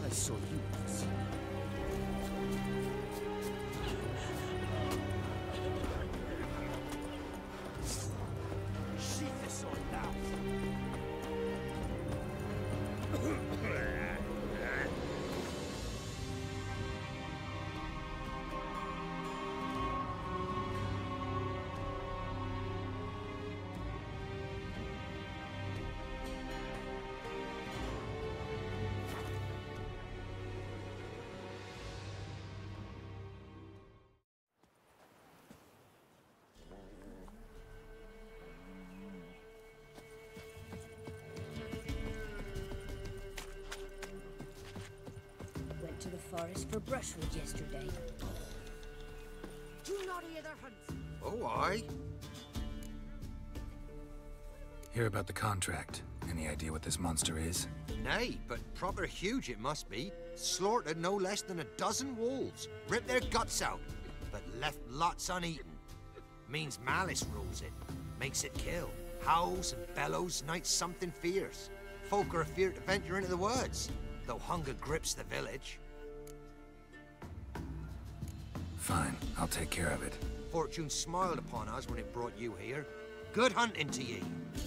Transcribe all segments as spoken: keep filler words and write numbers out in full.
I saw you once. Sheath the sword now. Went to the forest for brushwood yesterday. Do not hear their hunts. Oh, aye. Hear about the contract. Any idea what this monster is? Nay, but proper huge it must be. Slaughtered no less than a dozen wolves. Ripped their guts out, but left lots uneaten. Means malice rules it. Makes it kill. Howls and bellows, nights something fierce. Folk are afeard to venture into the woods, though hunger grips the village. Fine, I'll take care of it. Fortune smiled upon us when it brought you here. Good hunting to ye.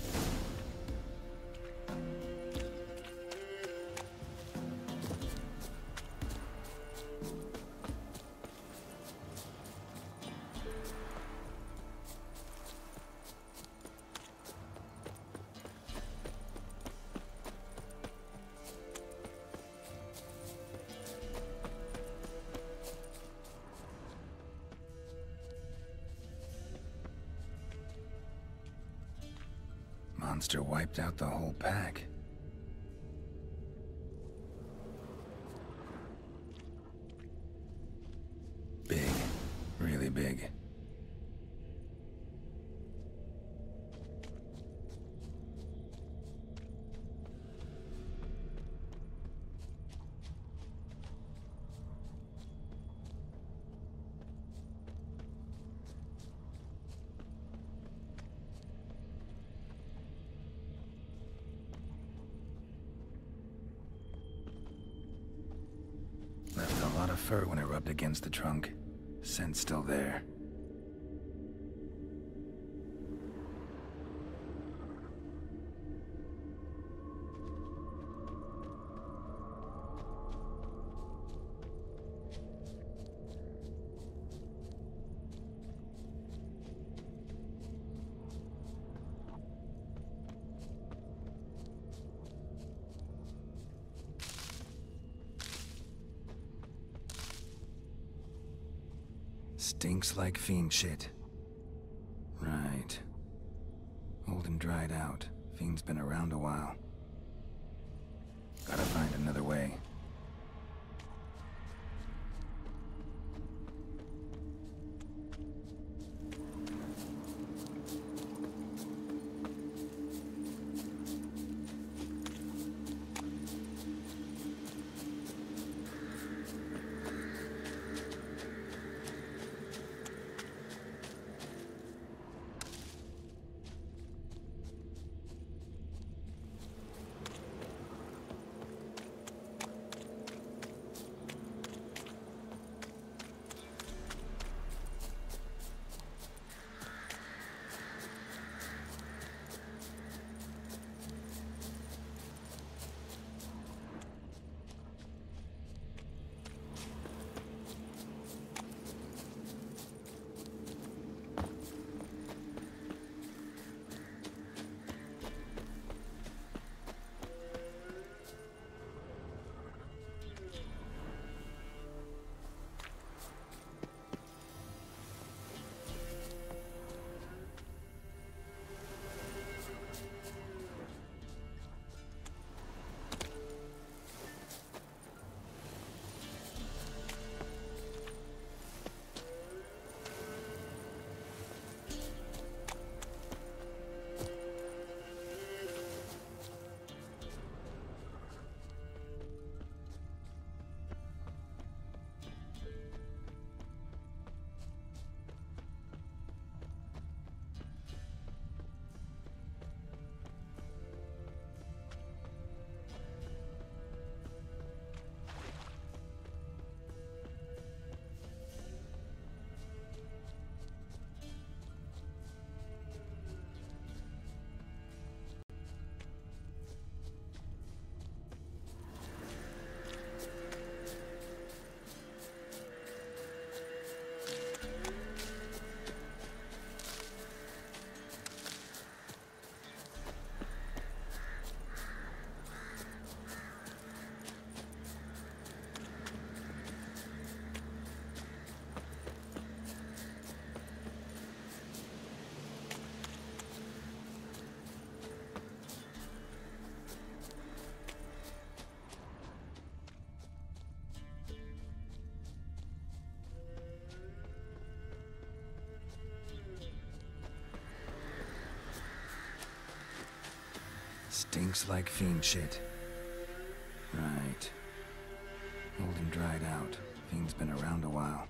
Monster wiped out the whole pack. Big. Really big. Left a lot of fur when it rubbed against the trunk. Scent's still there. Stinks like fiend shit. Right. Old and dried out. Fiend's been around a while. Gotta find another way. Stinks like fiend shit. Right. Old and dried out. Fiend's been around a while.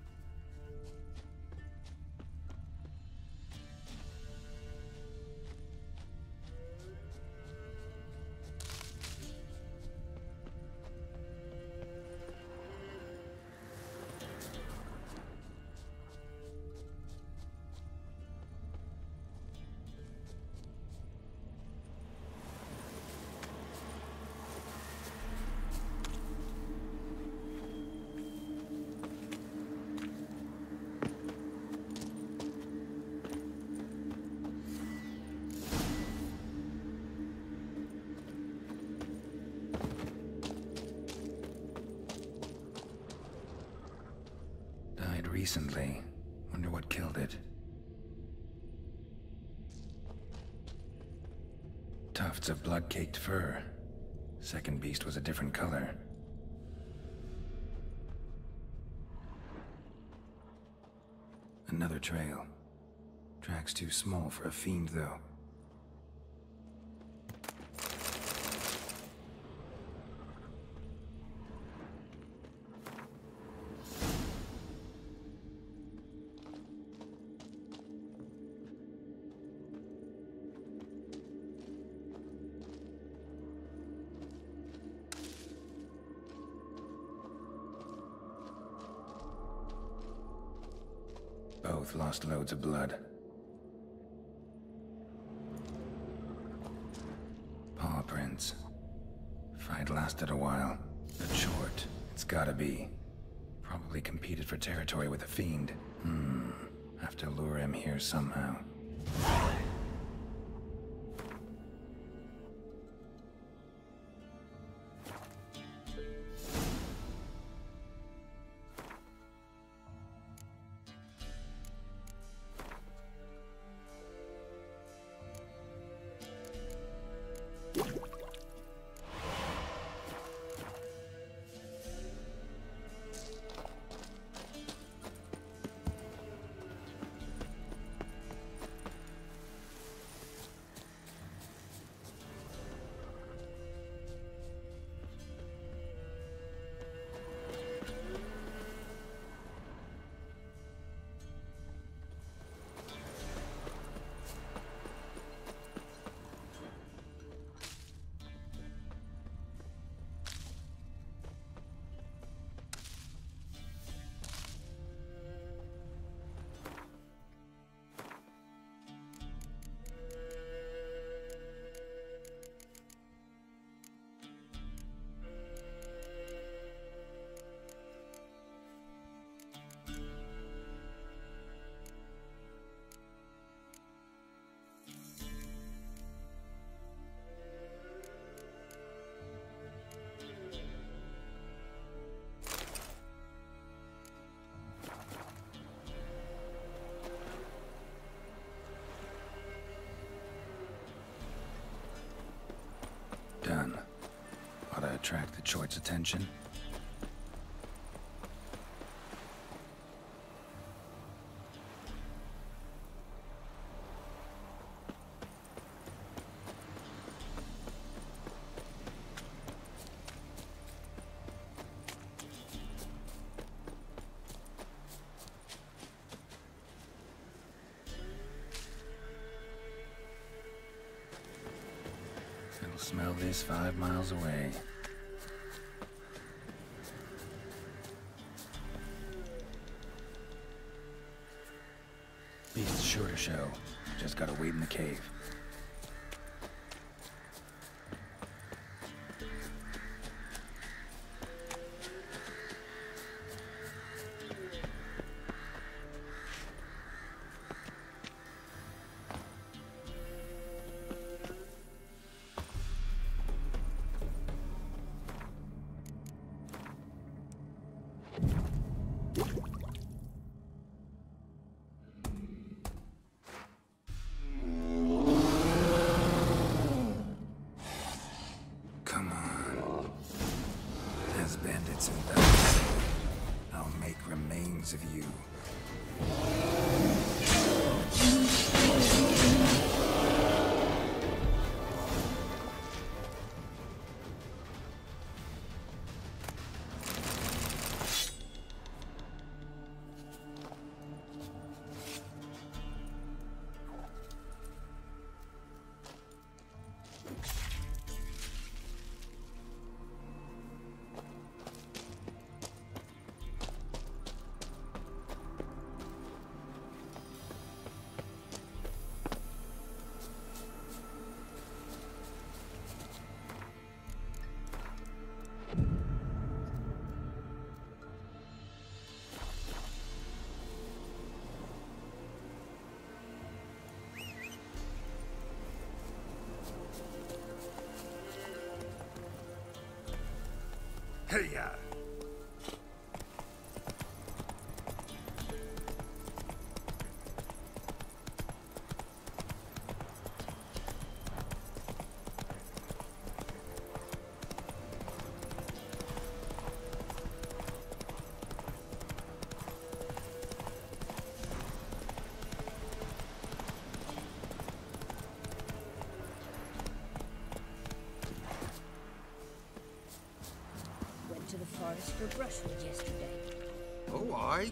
Recently. Wonder what killed it. Tufts of blood-caked fur. Second beast was a different color. Another trail. Track's too small for a fiend, though. Both lost loads of blood. Paw prints. Fight lasted a while, but short. It's gotta be. Probably competed for territory with a fiend. Hmm. Have to lure him here somehow. Done. Ought to attract the Choit's attention. Smell this five miles away. Beast's sure to show. Just gotta wait in the cave. Bandits and thugs. I'll make remains of you. Hey, ya! Went to the forest for brushwood yesterday. Oh, aye?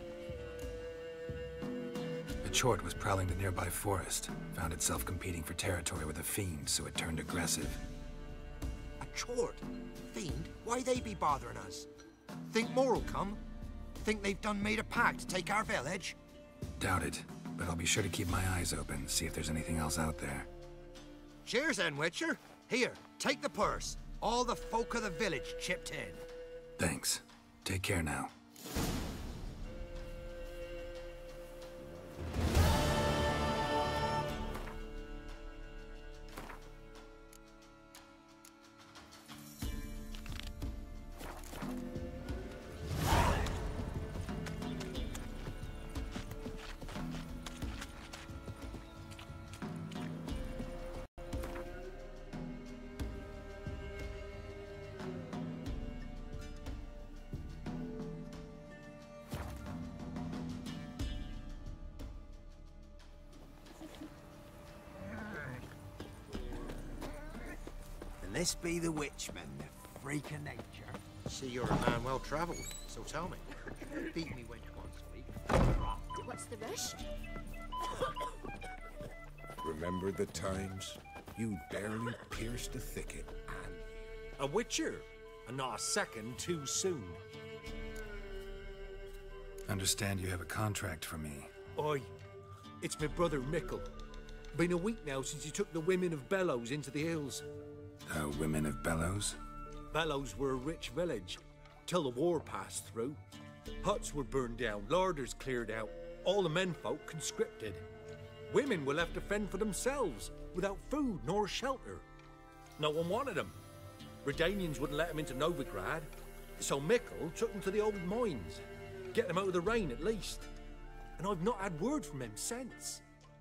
A chort was prowling the nearby forest, found itself competing for territory with a fiend, so it turned aggressive. A chort? Fiend? Why they be bothering us? Think more'll come? Think they've done made a pact to take our village? Doubt it, but I'll be sure to keep my eyes open, see if there's anything else out there. Cheers then, Witcher. Here, take the purse. All the folk of the village chipped in. Thanks. Take care now. And this be the Witchman, the freak of nature. See, you're a man well traveled, so tell me. Beat me wench once a week. What's the rush? Remember the times? You barely pierced a thicket. A Witcher, and not a second too soon. Understand you have a contract for me. Oi, it's my brother Mickle. Been a week now since he took the women of Bellows into the hills. The Women of Bellows? Bellows were a rich village, till the war passed through. Huts were burned down, larders cleared out, all the menfolk conscripted. Women were left to fend for themselves, without food nor shelter. No one wanted them. Redanians wouldn't let them into Novigrad, so Mickle took them to the old mines. Get them out of the rain at least. And I've not had word from him since.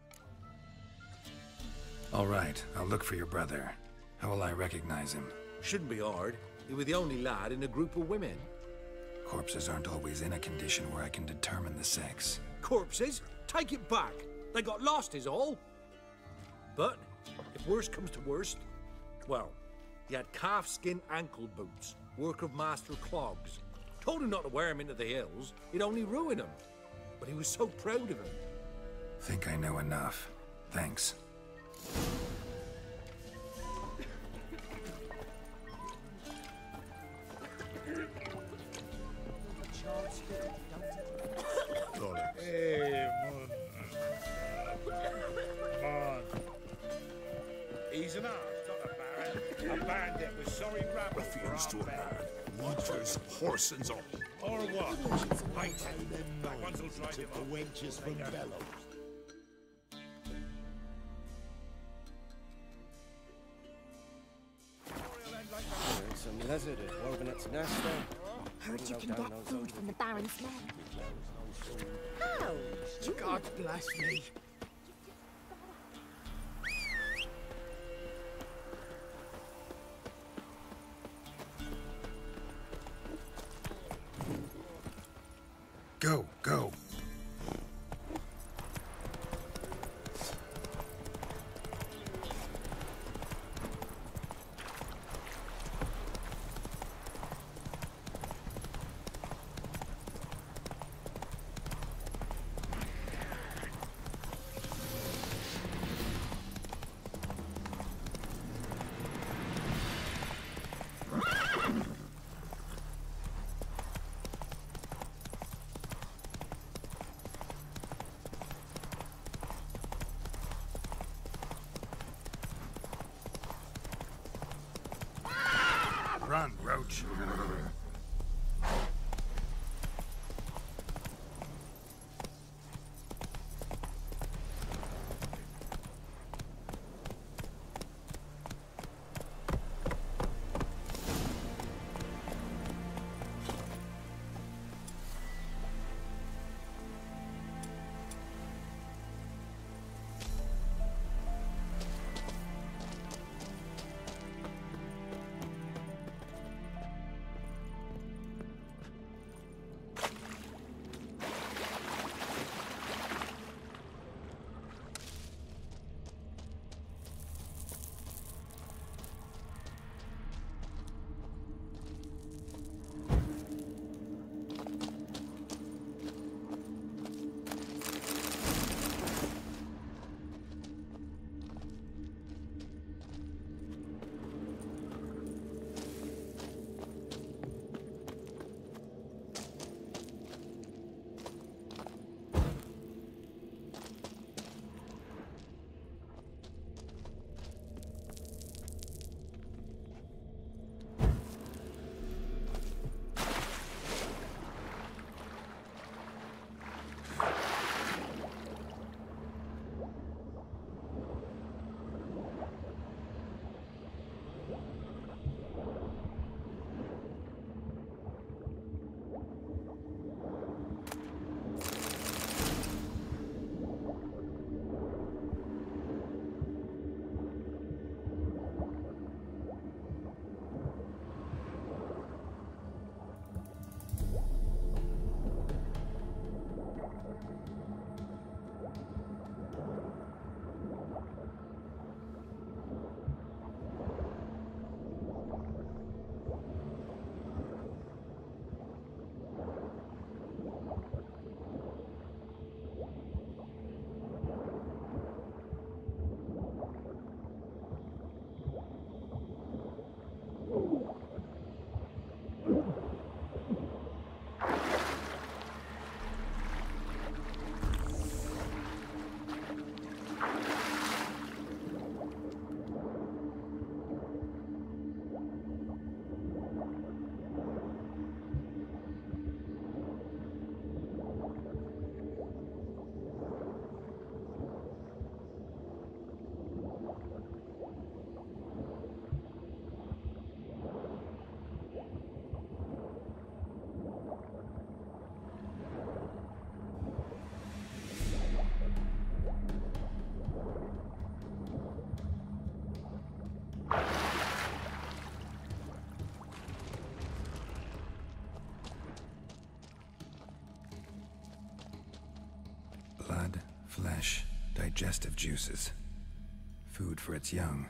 All right, I'll look for your brother. How will I recognize him? Shouldn't be hard. He was the only lad in a group of women. Corpses aren't always in a condition where I can determine the sex. Corpses? Take it back. They got lost is all. But, if worst comes to worst, well, he had calfskin ankle boots, work of Master Clogs. Told him not to wear him into the hills, it'd only ruin him. But he was so proud of him. Think I know enough. Thanks. Hey, man. Man. He's an arse, not a baron. A bandit with sorry rabble for Ruffians to a our men. man. Waters, horse and all. Or what? I tell you, them that one's will noise drive that him took the up. wenches from Bellows. Some lizard had woven its nest there. Heard you can get food from the Baron's men. How? You God bless me. Go, go. Run, Roach. digestive juices. Food for its young.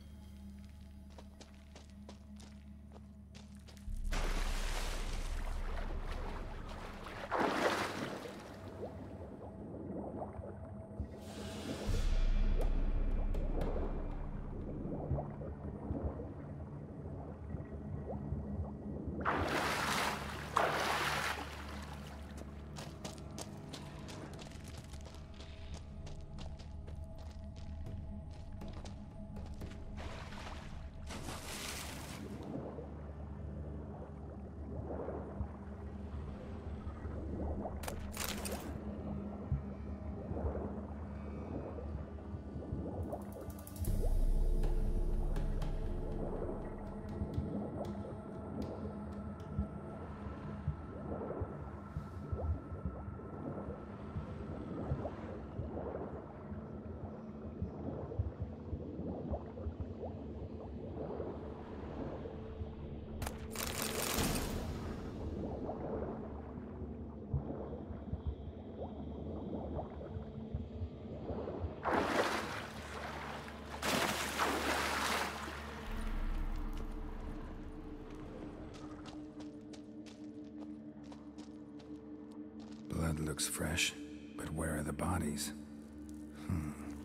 Blood looks fresh, but where are the bodies? Hmm.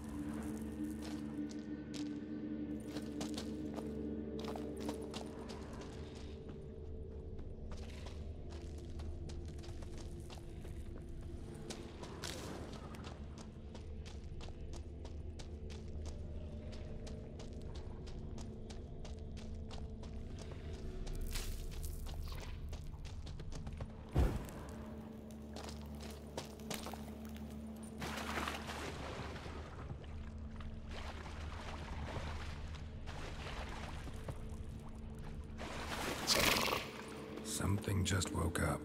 Something just woke up.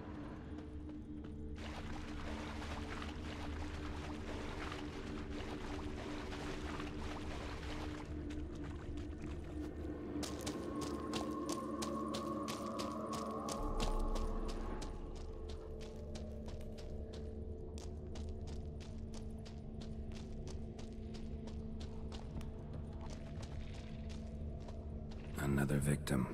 Another victim.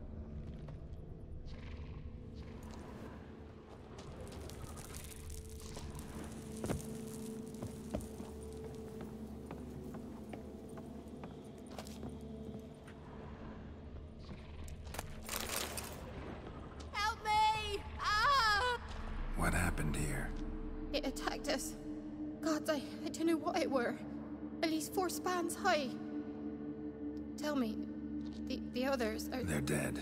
Help me! Ah! What happened here? It attacked us. God, I, I don't know what it were. At least four spans high. Tell me, the, the others are... They're dead.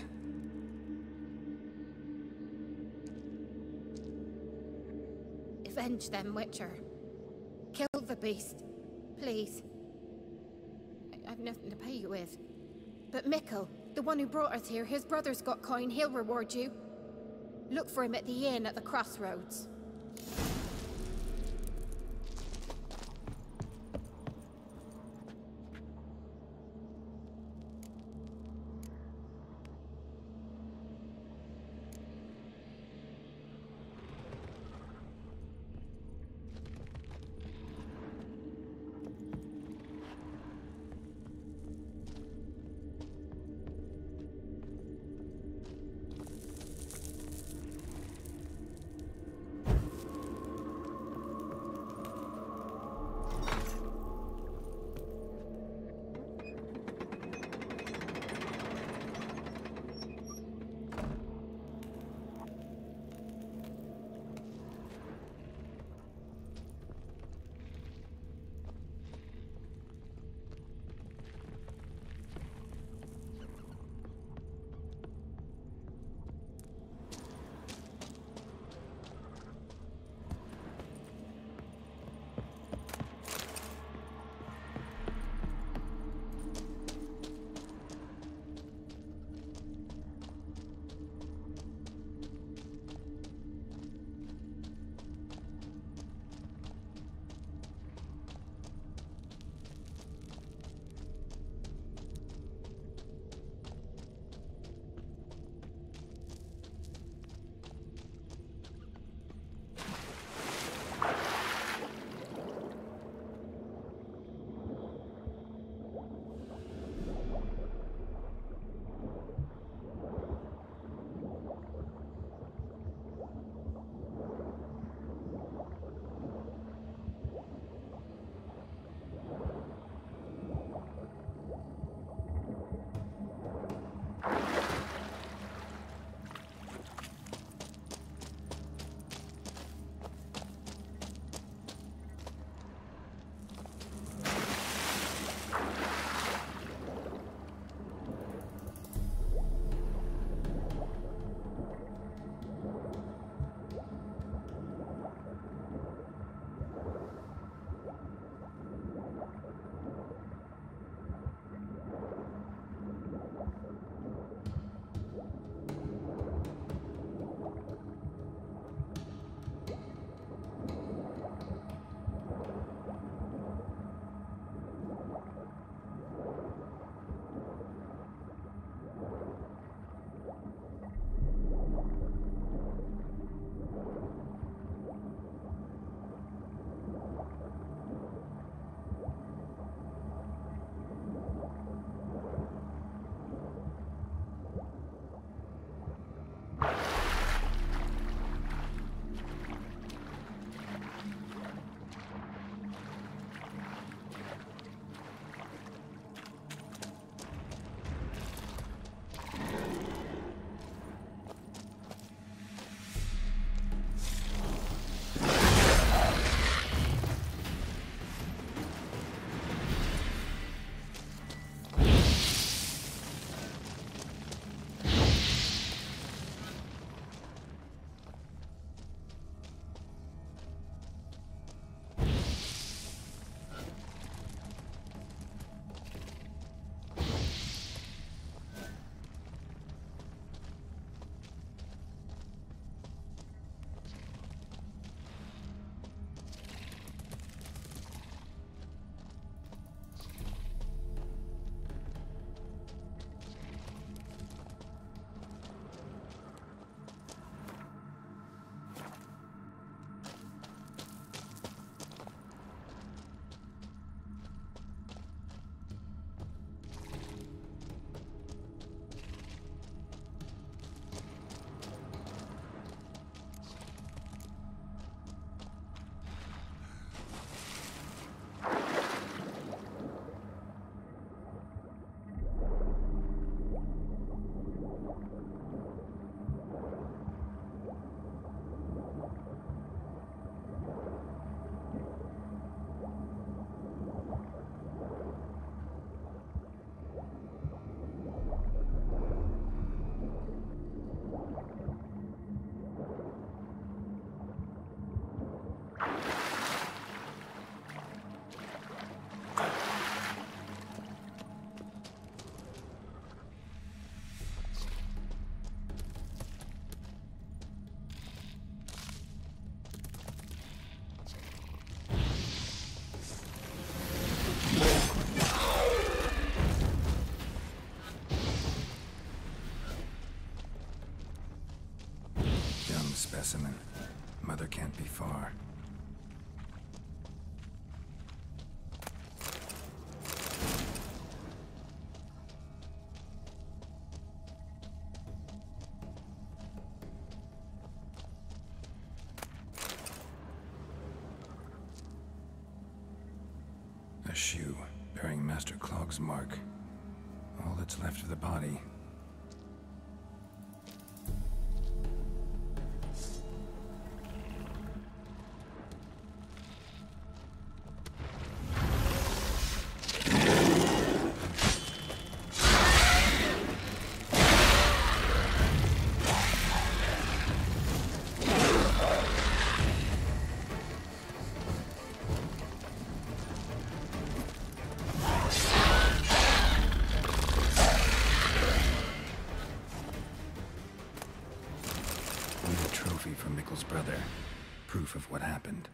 Avenge them, Witcher. Kill the beast. Please. I, I've nothing to pay you with. But Mikkel, the one who brought us here, his brother's got coin. He'll reward you. Look for him at the inn at the crossroads. specimen. Mother can't be far. A shoe bearing Master Clog's mark. All that's left of the body. From Mikkel's brother. Proof of what happened.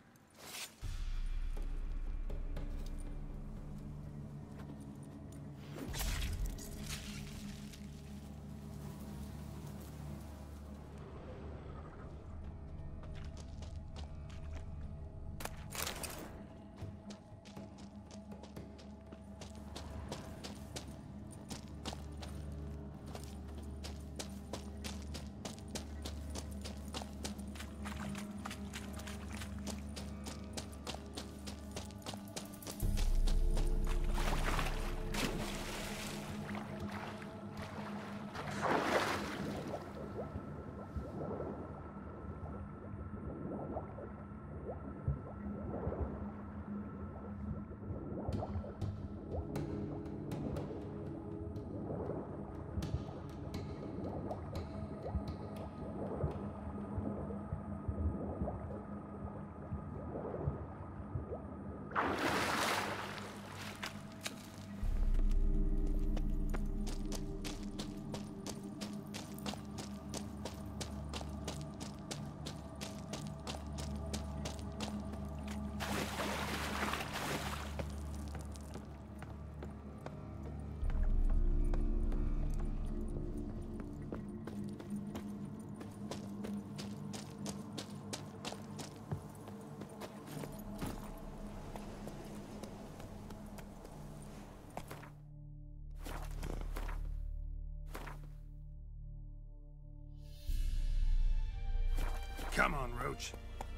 Come on, Roach.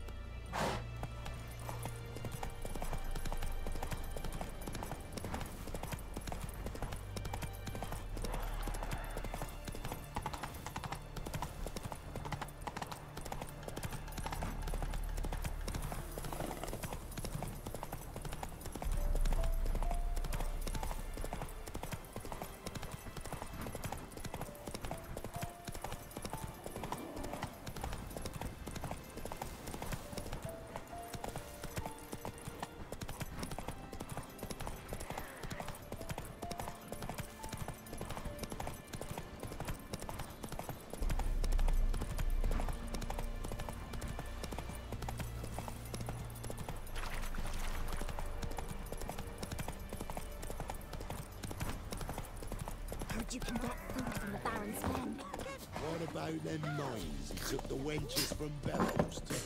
You can get food from the Baron's men. What about them mines he took the wenches from Bellows to?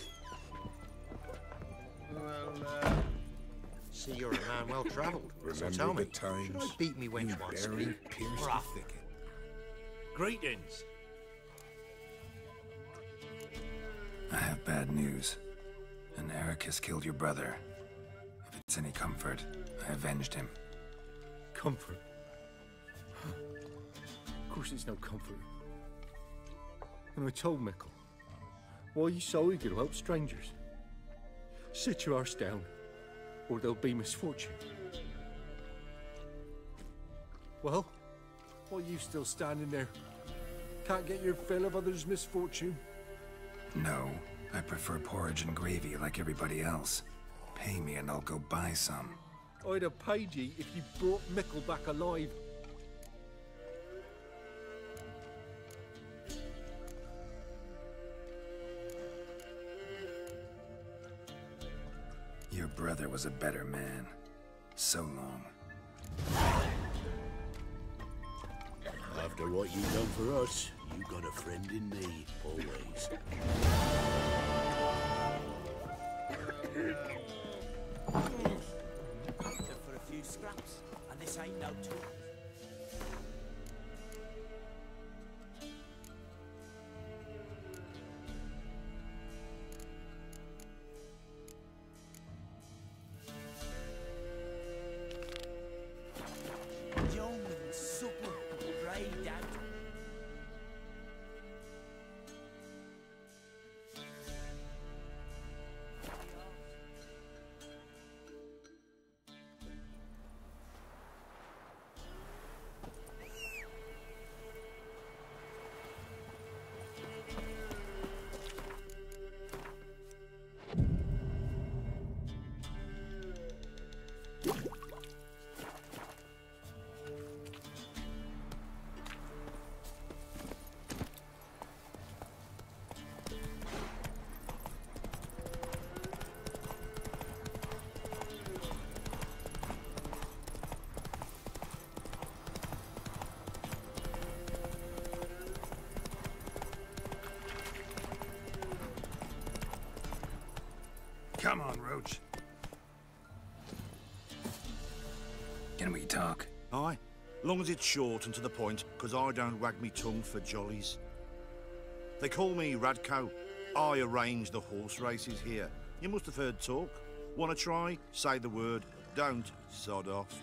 Well, uh... see, you're a man well travelled. So Remember tell me, the times should I beat me wench you once barely speak? pierced Or the off? thicket? Greetings. I have bad news. An Eric has killed your brother. If it's any comfort, I avenged him. Comfort? Of course it's no comfort. And I told Mikkel, why are you so eager to help strangers? Sit your arse down, or there'll be misfortune. Well, why are you still standing there? Can't get your fill of others' misfortune? No, I prefer porridge and gravy like everybody else. Pay me and I'll go buy some. I'd have paid ye if you brought Mikkel back alive. Your brother was a better man. So long. I've After what you done for us, you got a friend in me, always. For a few scraps, and this ain't no tool. Young and supple, braid out. Come on, Roach. Can we talk? Aye, long as it's short and to the point, because I don't wag me tongue for jollies. They call me Radko. I arrange the horse races here. You must have heard talk. Want to try? Say the word. Don't, sod off.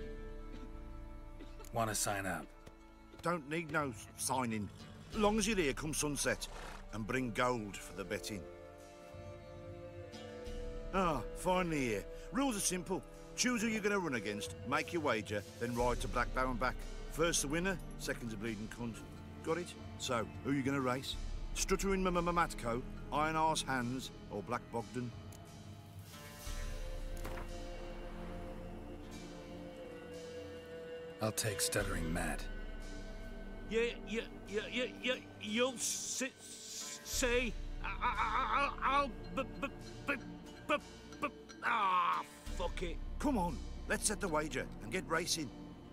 Want to sign up? Don't need no signing. Long as you're here come sunset, and bring gold for the betting. Ah, finally here. Rules are simple. Choose who you're going to run against, make your wager, then ride to Blackbow and back. First the winner, second's a bleeding cunt. Got it? So, who are you going to race? Stuttering Matko, Iron Arse Hands, or Black Bogdan? I'll take Stuttering Matt. Yeah, yeah, yeah, yeah, yeah. You'll s say. I, I, I, I'll. B b b b b ah, fuck it. Come on, let's set the wager and get racing.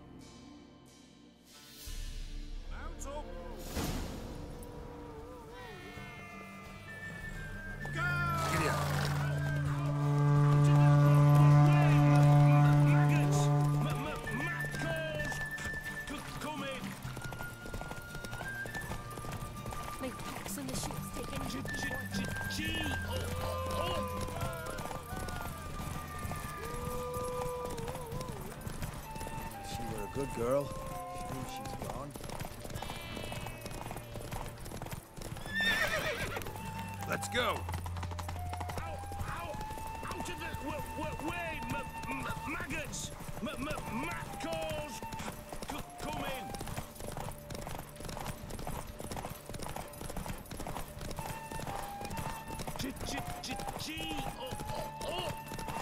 Mount up. Go! Giddy up. Good girl. Shame she's gone. Let's go. Ow, ow, out of the w w way, m m maggots, m m Matcos, c come in. Ch ch ch chi, oh, oh, oh.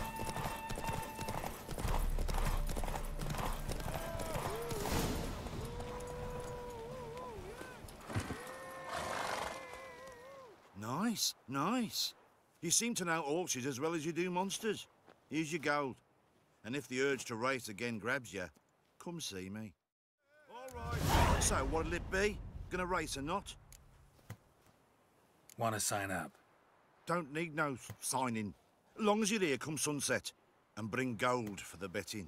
Nice, nice. You seem to know horses as well as you do monsters. Here's your gold. And if the urge to race again grabs you, come see me. All right. So, what'll it be? Gonna race or not? Want to sign up? Don't need no signing. Long as you're here come sunset, and bring gold for the betting.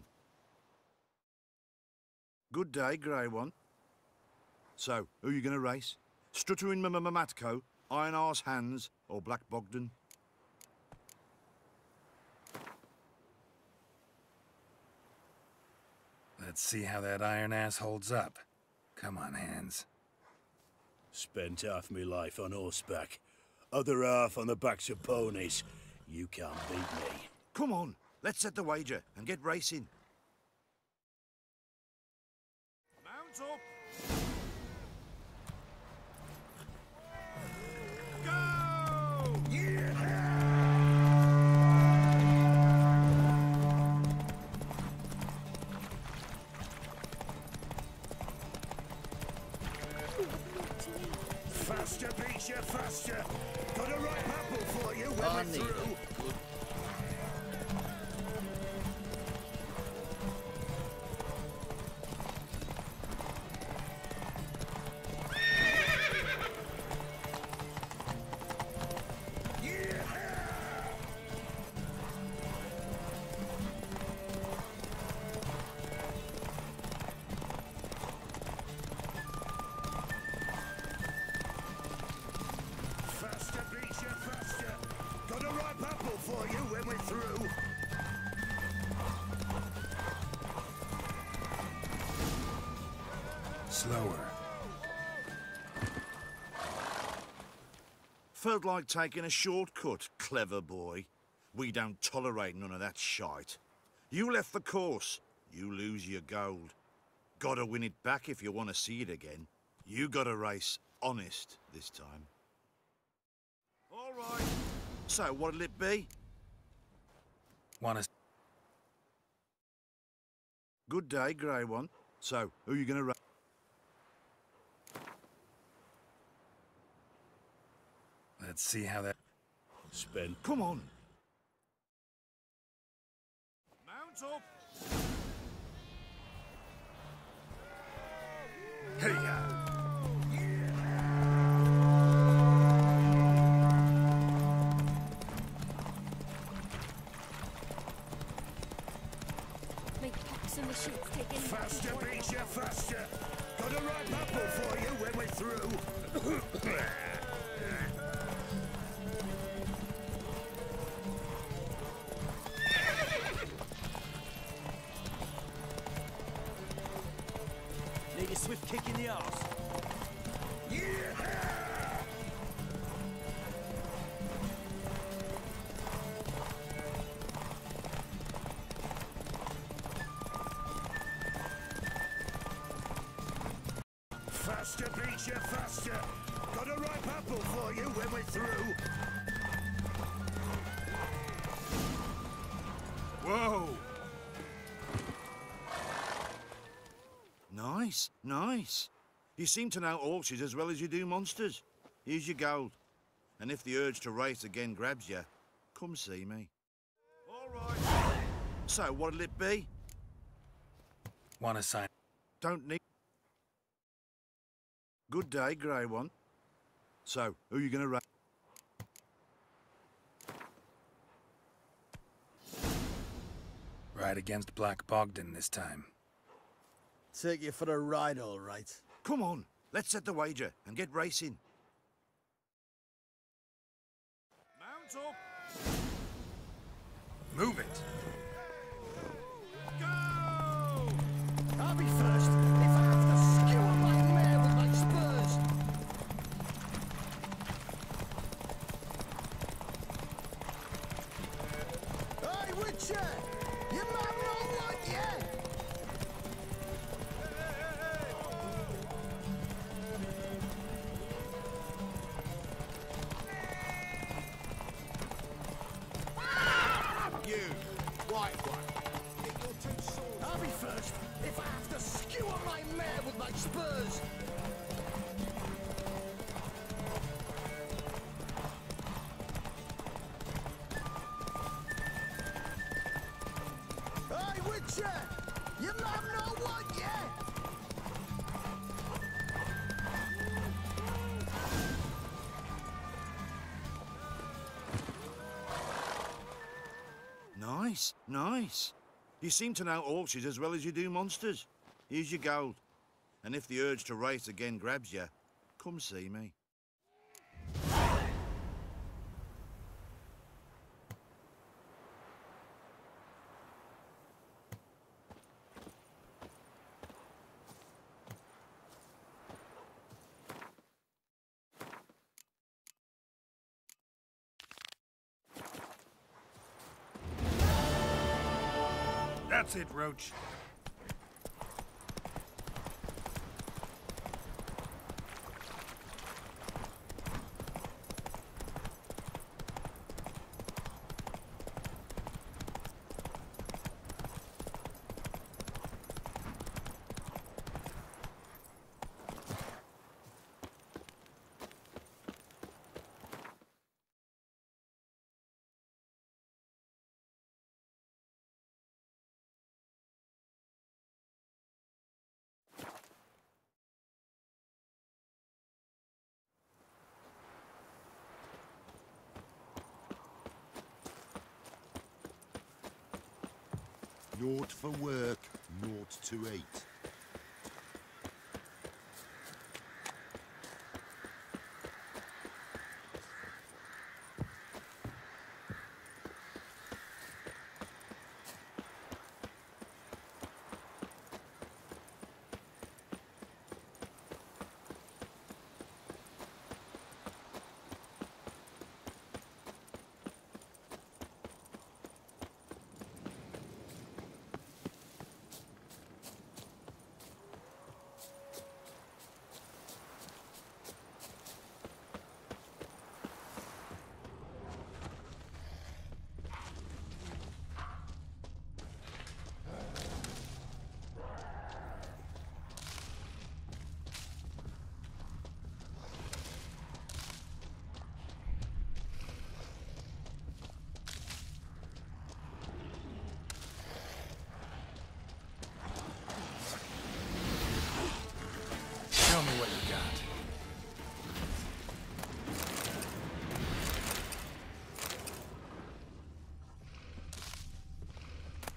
Good day, Grey One. So, who you gonna race? Stuttering Matko, Iron Arse Hands, or Black Bogdan? Let's see how that iron ass holds up. Come on, Hands. Spent half my life on horseback, other half on the backs of ponies. You can't beat me. Come on, let's set the wager and get racing. Mount up! Go! Yeah! Faster beats you faster. Got a right apple for you when we're through. Good. slower. Felt like taking a shortcut, clever boy. We don't tolerate none of that shite. You left the course, you lose your gold. Gotta win it back if you want to see it again. You gotta race honest this time. All right. So what'll it be? Wanna... Good day, Grey One. So, who you gonna race? Let's see how that... Spend. Come on. Mount up. Hey, uh... Make packs in the sheets take any Faster, beat you, faster! Got a ripe apple for you when we're through. Need a swift kick in the arse. Faster, beat you, faster! Got a ripe apple for you when we're through. Whoa! Nice, nice. You seem to know horses as well as you do monsters. Here's your gold. And if the urge to race again grabs you, come see me. All right. So what'll it be? Wanna sign... Don't need... Good day, Grey One. So, who you gonna race? Ride against Black Bogdan this time. Take you for a ride, all right. Come on, let's set the wager and get racing. Mount up. Move it! Go! I'll be first if I have to skewer my mare with my spurs. Hey, Witcher! You might know what yet? You, white one. Get your two swords. I'll be first if I have to skewer my mare with my spurs. Hey, Witcher! You might know what yet? Nice, nice. You seem to know horses as well as you do monsters. Here's your gold. And if the urge to race again grabs you, come see me. That's it, Roach. Naught for work, naught to eat.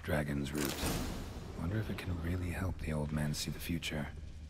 Dragon's Root. Wonder if it can really help the old man see the future.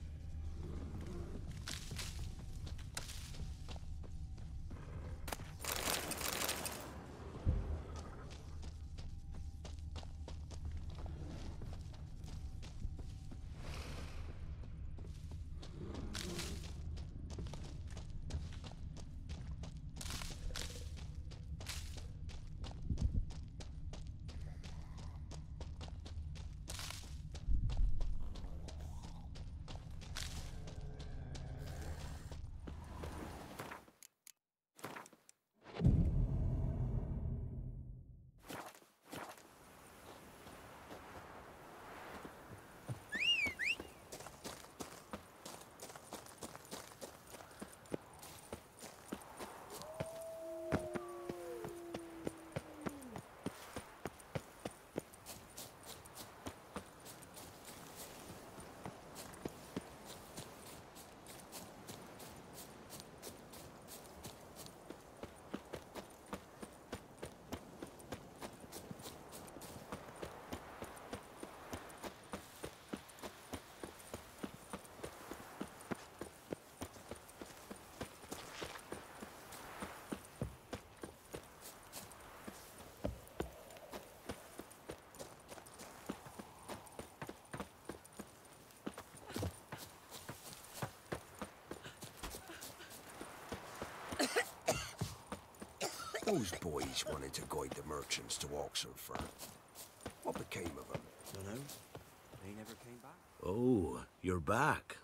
Those boys wanted to guide the merchants to Oxenford. What became of them? Dunno. They never came back. Oh, you're back.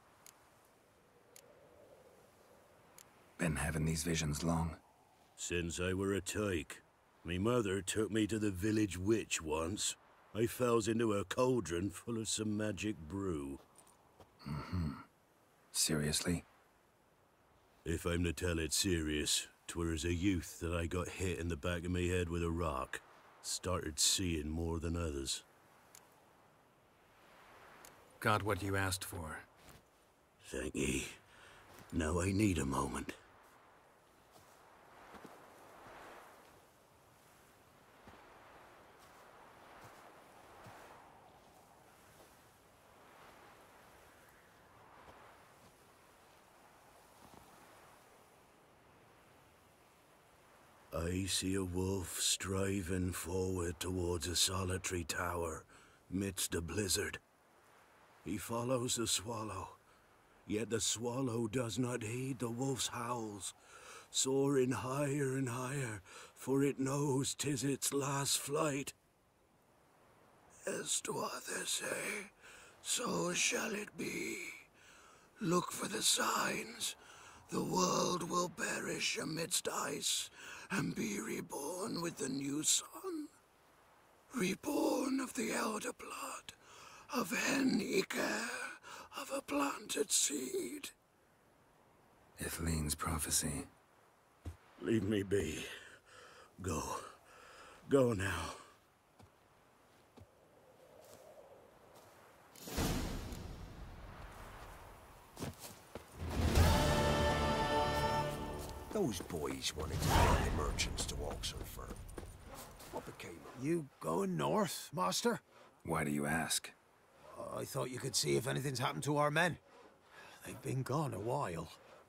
Been having these visions long? Since I were a tyke. Me mother took me to the village witch once. I fells into a cauldron full of some magic brew. Mm-hmm. Seriously? If I'm to tell it serious, 'twere as a youth that I got hit in the back of me head with a rock. Started seeing more than others. Got what you asked for. Thank ye. Now I need a moment. I see a wolf striving forward towards a solitary tower, midst a blizzard. He follows the swallow, yet the swallow does not heed the wolf's howls, soaring higher and higher, for it knows 'tis its last flight. As to what they say, so shall it be. Look for the signs. The world will perish amidst ice, and be reborn with the new sun. Reborn of the elder blood, of hen Iker, of a planted seed. Ithlinne's prophecy. Leave me be. Go. Go now. Those boys wanted to guide the merchants to Oxenford. What became of them? You going north, master? Why do you ask? Uh, I thought you could see if anything's happened to our men. They've been gone a while.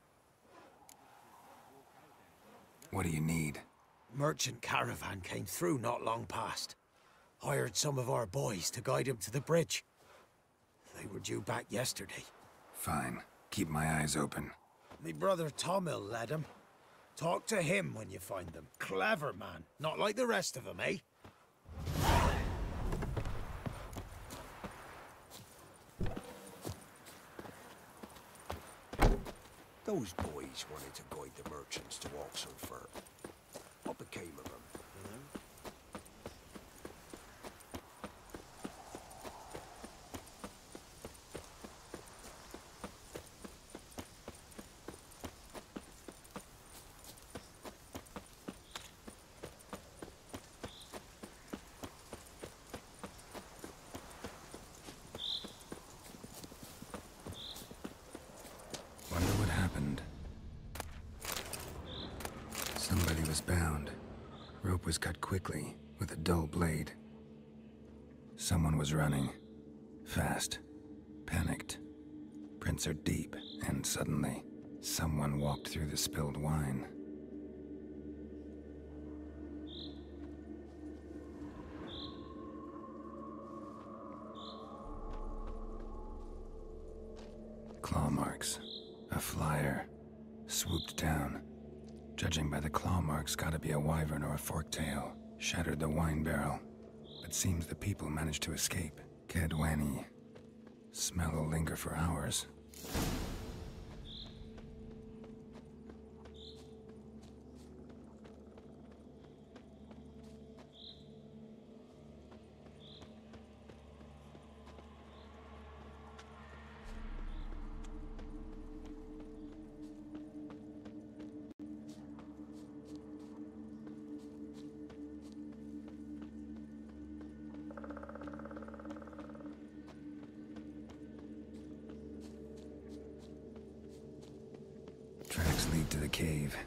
What do you need? Merchant caravan came through not long past. Hired some of our boys to guide him to the bridge. They were due back yesterday. Fine. Keep my eyes open. Me brother Tomil led him. Talk to him when you find them. Clever man. Not like the rest of them, eh? Those boys wanted to guide the merchants to Oxenford. What became of them? Wonder what happened. Somebody was bound. Rope was cut quickly, with a dull blade. Someone was running. Fast. Panicked. Prints are deep, and suddenly, someone walked through the spilled wine. Claw marks. A flyer. Swooped down. Judging by the claw marks, gotta be a wyvern or a forktail. Shattered the wine barrel. But seems the people managed to escape. Kedwani. Smell will linger for hours. Tracks lead to the cave.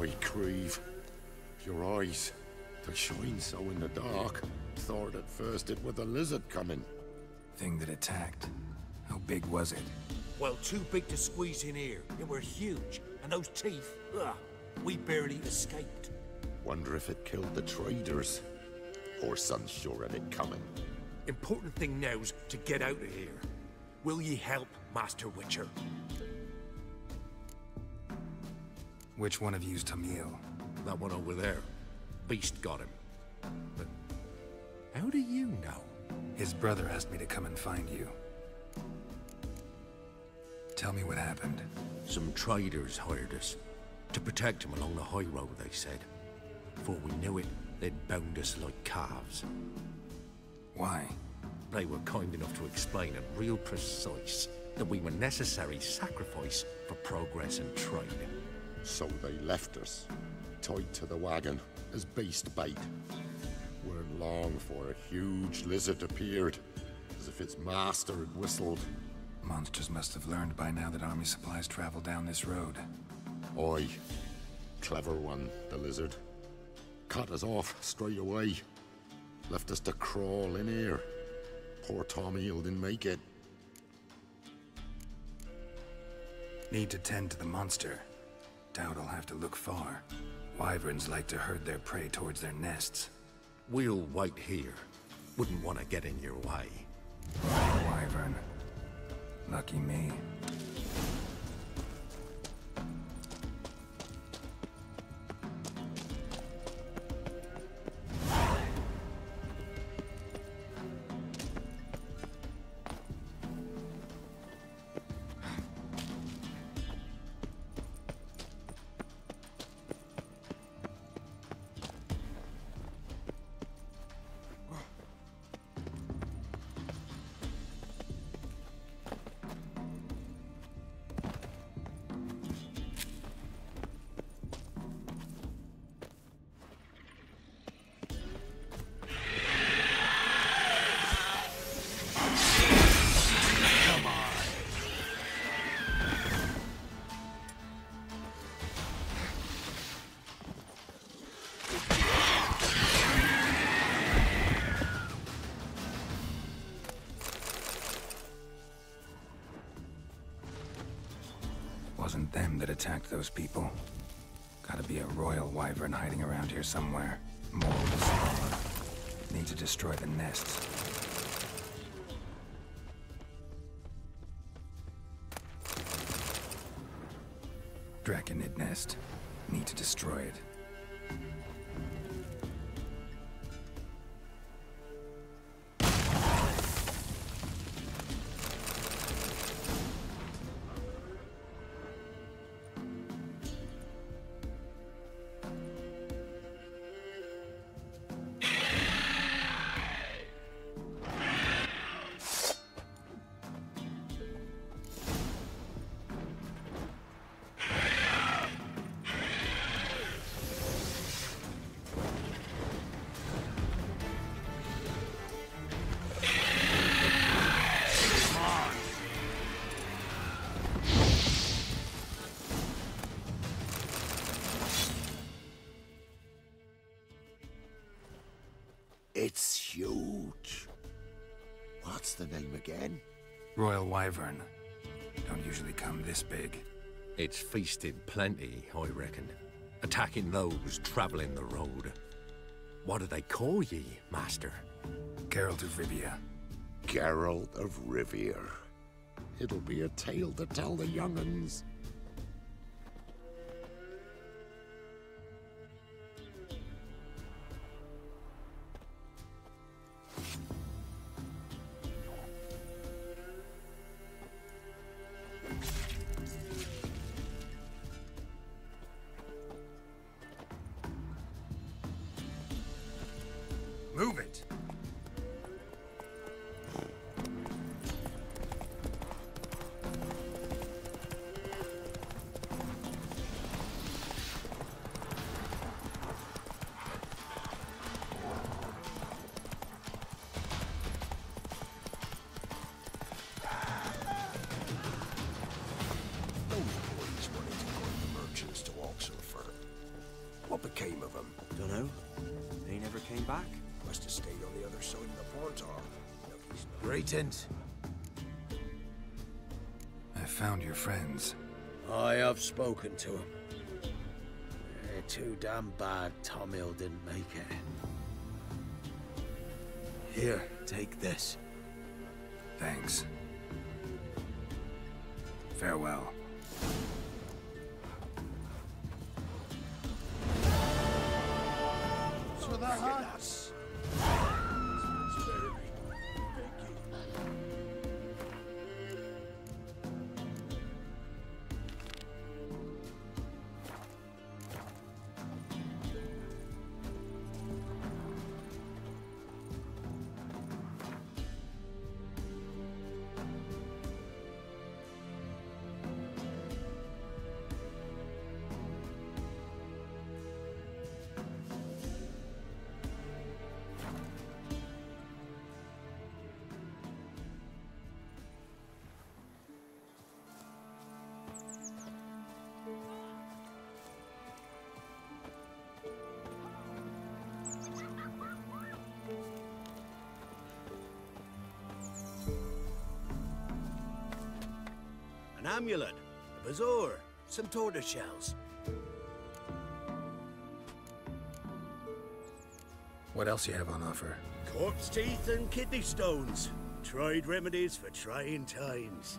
Aye, Creve. Your eyes, they shine so in the dark. Thought at first it was a lizard coming. Thing that attacked. How big was it? Well, too big to squeeze in here. It were huge. And those teeth, ugh, we barely escaped. Wonder if it killed the traders. Whoreson's sure of it coming. Important thing now's to get out of here. Will ye help, Master Witcher? Which one of you's Tamil? That one over there. Beast got him. But how do you know? His brother asked me to come and find you. Tell me what happened. Some traders hired us. To protect him along the high road, they said. Before we knew it, they'd bound us like calves. Why? They were kind enough to explain it real precise. That we were necessary sacrifice for progress and trade. So they left us, tied to the wagon, as beast bait. Weren't long for a huge lizard appeared, as if its master had whistled. Monsters must have learned by now that army supplies travel down this road. Aye. Clever one, the lizard. Cut us off straight away. Left us to crawl in here. Poor Tamil didn't make it. Need to tend to the monster. Doubt I'll have to look far. Wyverns like to herd their prey towards their nests. We'll wait here. Wouldn't want to get in your way. Wyvern. Lucky me. Wasn't them that attacked those people. Gotta be a royal wyvern hiding around here somewhere. More to swallow. Need to destroy the nests. Draconid nest. Need to destroy it. It's huge. What's the name again? Royal Wyvern. Don't usually come this big. It's feasted plenty, I reckon. Attacking those traveling the road. What do they call ye, Master? Geralt of Rivia. Geralt of Rivia. It'll be a tale to tell the young'uns. Move it! Those boys wanted to go the merchants to Oxenfurt. came back? Must have stayed on the other side of the Pontar. No, he's not. Greetings. I found your friends. I have spoken to them. They're too damn bad Tom Hill didn't make it. Here, take this. Thanks. Farewell. So the huts. An amulet, a bazaar, some tortoise shells. What else you have on offer? Corpse teeth and kidney stones. Tried remedies for trying times.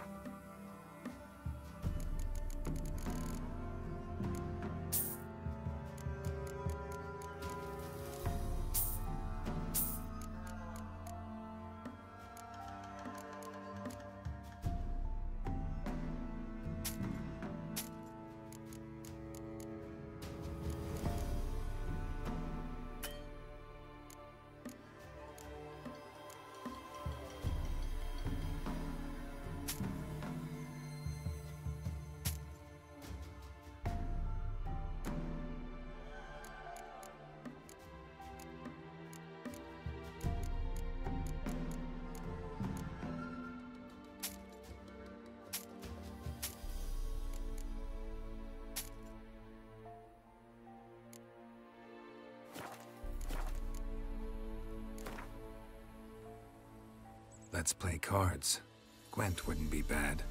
Let's play cards. Gwent wouldn't be bad.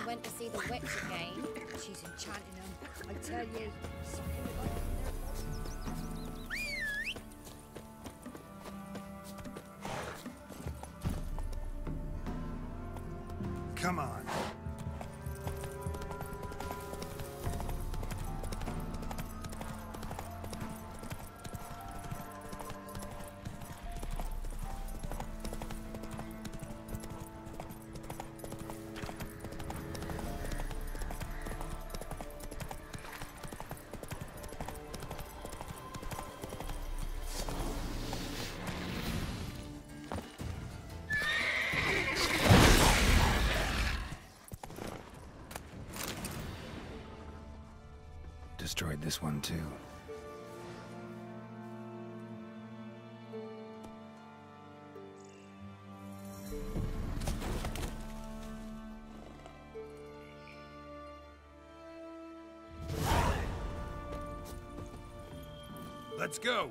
went to see the witch again. She's enchanting them, I tell you. Sucking the life from their bodies. Come on. Destroyed this one too. Let's go.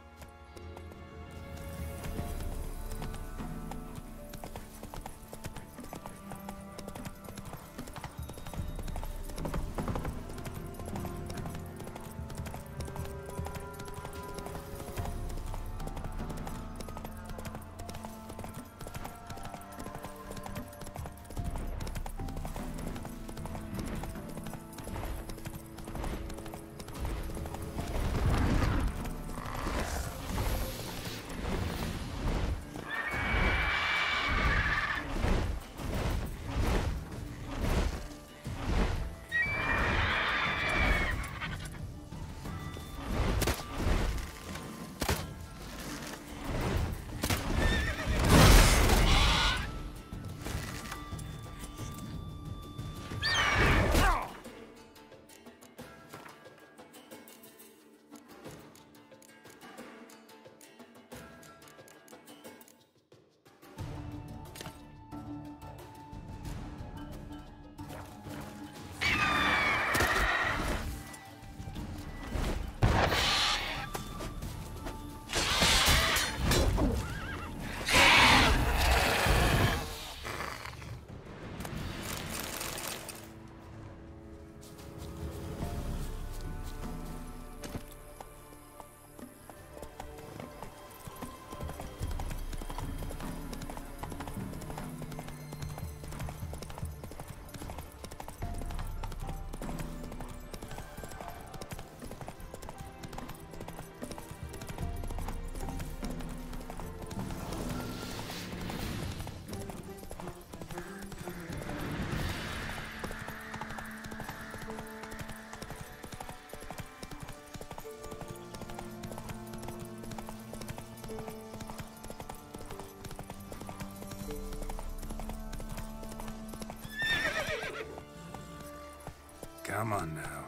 Come on now.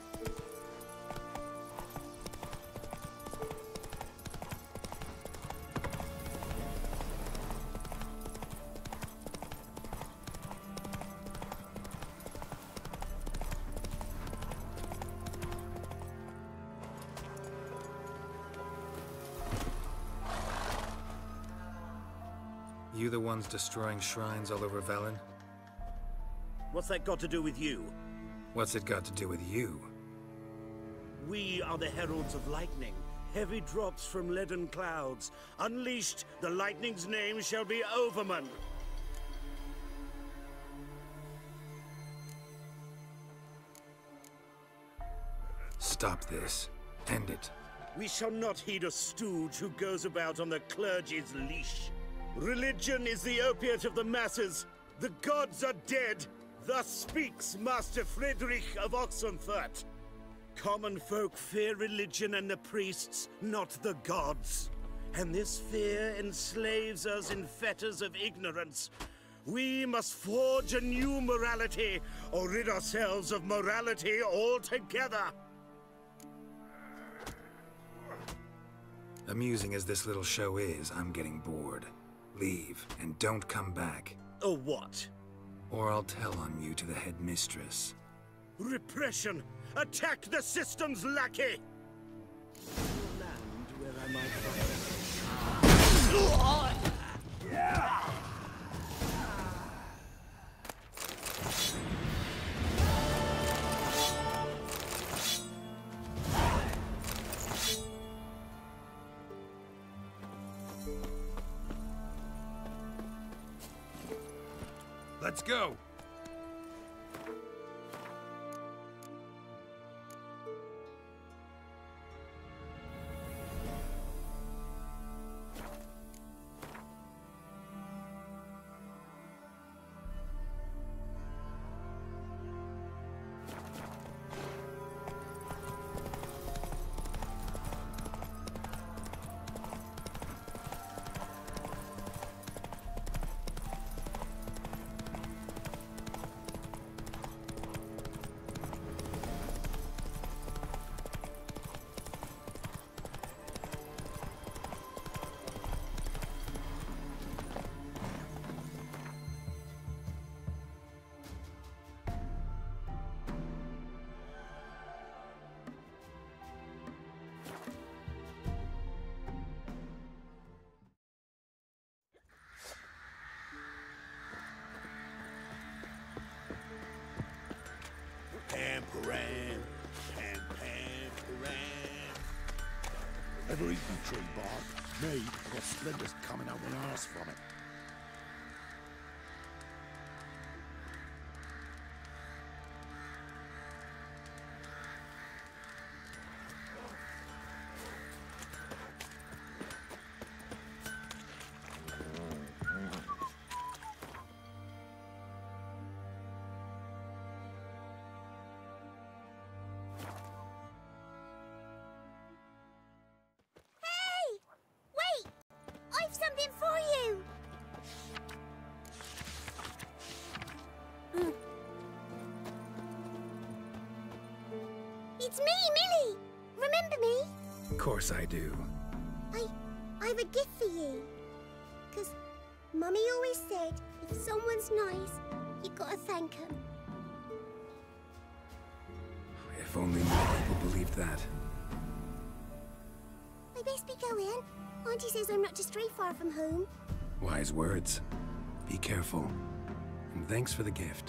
You the ones destroying shrines all over Velen? What's that got to do with you? What's it got to do with you? We are the heralds of lightning. Heavy drops from leaden clouds. Unleashed, the lightning's name shall be Overman. Stop this. End it. We shall not heed a stooge who goes about on the clergy's leash. Religion is the opiate of the masses. The gods are dead. Thus speaks Master Friedrich of Oxenfurt. Common folk fear religion and the priests, not the gods. And this fear enslaves us in fetters of ignorance. We must forge a new morality, or rid ourselves of morality altogether. Amusing as this little show is, I'm getting bored. Leave, and don't come back. Or what? Or I'll tell on you to the headmistress. Repression! Attack the system's lackey! Land where I might find Let's go! Pam Param, Pam Pam Param. Ever eaten tree bark? Me, I've got splinters coming out my arse from it. I've something for you! Mm. It's me, Millie! Remember me? Of course I do. I... I have a gift for you. Because Mummy always said, if someone's nice, you gotta thank them. If only more people believed that. I best be going. Auntie says I'm not to stray far from home. Wise words. Be careful. And thanks for the gift.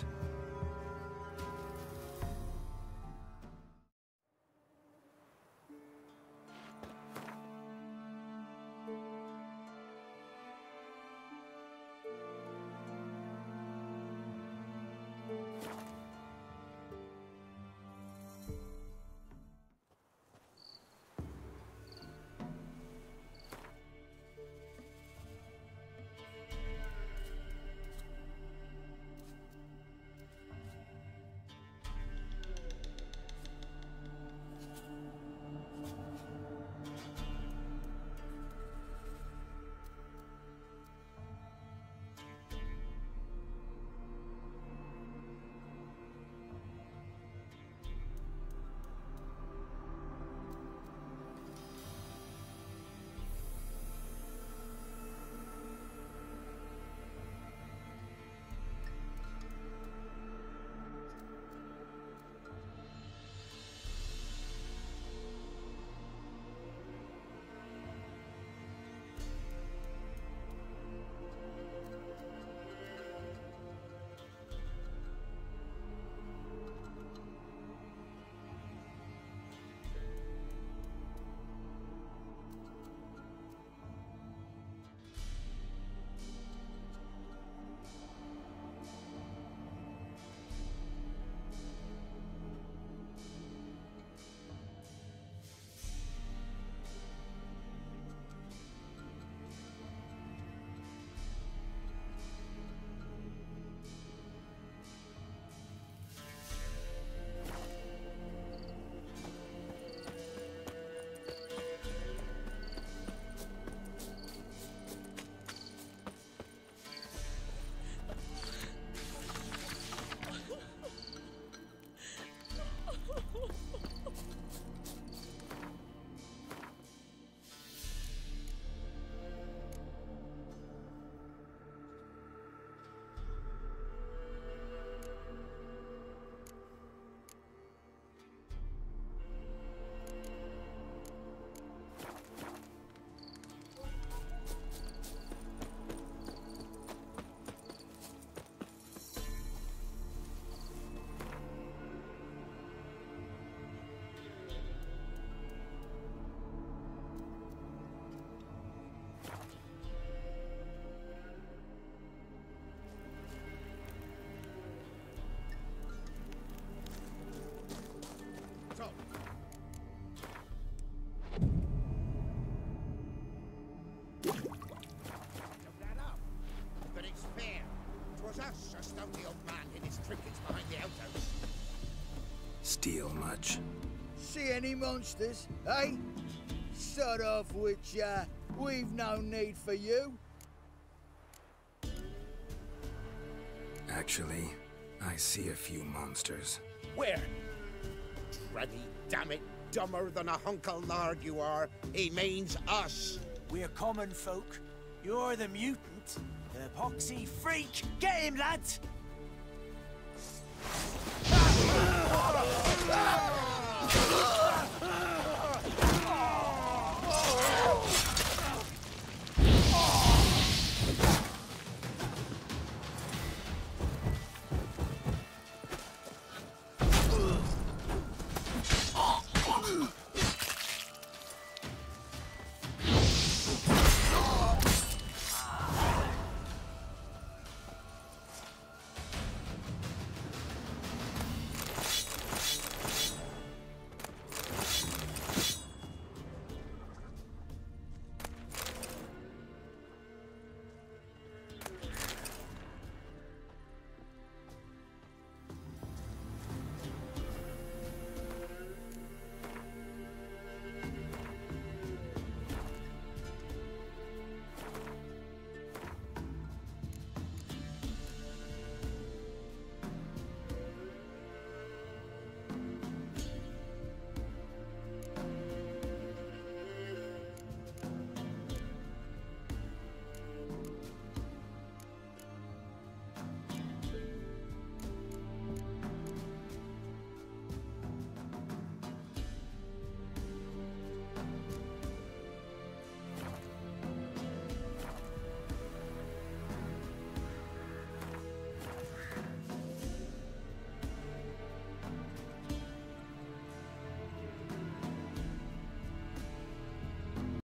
Just only old man hid his trinkets behind the outhouse. Steal much? See any monsters, eh? Sort of which, uh, we've no need for you. Actually, I see a few monsters. Where? Dreddy, damn it, dumber than a hunk of lard you are. He means us. We're common folk. You're the mutant, the poxy freak. Get him, lads!